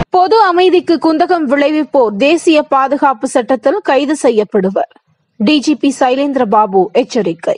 பொது அமைதிக்கு குந்தகம் விளைவிப்போர் தேசிய பாதுகாப்பு சட்டத்தில் கைது செய்யப்படுவர். டிஜிபி சைலேந்திர பாபு எச்சரிக்கை.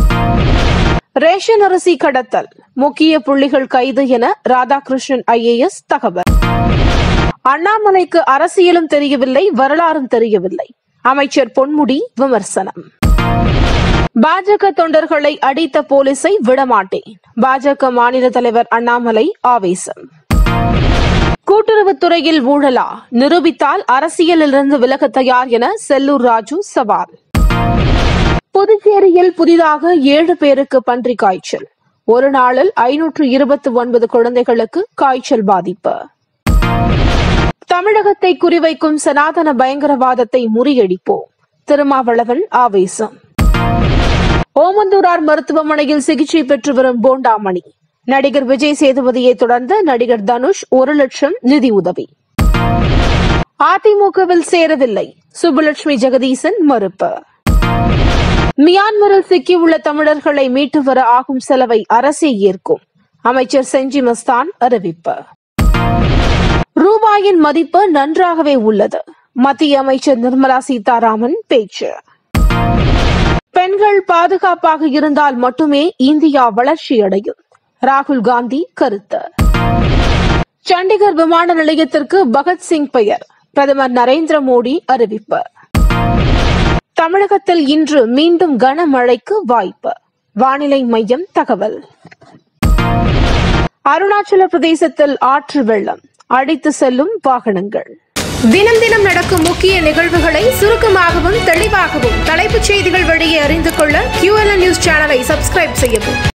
ரேஷன் அரிசி கடத்தல் முக்கிய புள்ளிகள் கைது என ராதாகிருஷ்ணன் IAS தகவல். அண்ணாமலைக்கு அரசியலும் தெரியவில்லை, வரலாறும் தெரியவில்லை. அமைச்சர் பொன்முடி விமர்சனம். பாஜக தொண்டர்களை அடித்த போலீஸை விடமாட்டேன். பாஜக மாநில தலைவர் அண்ணாமலை ஆவேசம். கூட்டுறவுத்துறையில் ஊழலா? நிரூபித்தால் அரசியலிலிருந்து விலக தயார் என செல்லூர் ராஜு சவால். புதுச்சேரியில் புதிதாக 7 பேருக்கு பன்றி காய்ச்சல். ஒரு நாளில் 529 குழந்தைகளுக்கு காய்ச்சல் பாதிப்பு. தமிழகத்தை குறிவைக்கும் சனாதன பயங்கரவாதத்தை முறியடிப்போம். திருமாவளவன் ஆவேசம். ஓமந்தூரார் மருத்துவமனையில் சிகிச்சை பெற்று வரும் போண்டாமணி. நடிகர் விஜய் சேதுபதியை தொடர்ந்து நடிகர் தனுஷ் 1 லட்சம் நிதி உதவி. அதிமுகவில் சேரவில்லை, சுப்புலட்சுமி ஜெகதீசன் மறுப்பு. மியான்மரில் சிக்கியுள்ள தமிழர்களை மீட்டு வர ஆகும் செலவை அரசே ஏற்கும். அமைச்சர் செஞ்சி மஸ்தான் அறிவிப்பு. ரூபாயின் மதிப்பு நன்றாகவே உள்ளது. மத்திய அமைச்சர் நிர்மலா சீதாராமன் பேச்சு. பெண்கள் பாதுகாப்பாக இருந்தால் மட்டுமே இந்தியா வளர்ச்சியடையும். ராகுல் காந்தி கருத்து. சண்டிகர் விமான நிலையத்திற்கு பகத்சிங் பெயர். பிரதமர் நரேந்திர மோடி அறிவிப்பு. தமிழகத்தில் இன்று மீண்டும் கனமழைக்கு வாய்ப்பு. வானிலை மையம் தகவல். அருணாச்சல பிரதேசத்தில் ஆற்று வெள்ளம், அடித்து செல்லும் வாகனங்கள். தினம் தினம் நடக்கும் முக்கிய நிகழ்வுகளை சுருக்கமாகவும் தெளிவாகவும் தலைப்புச் செய்திகள் வழியே அறிந்து கொள்ள QLN நியூஸ் சேனலை சப்ஸ்கிரைப் செய்யவும்.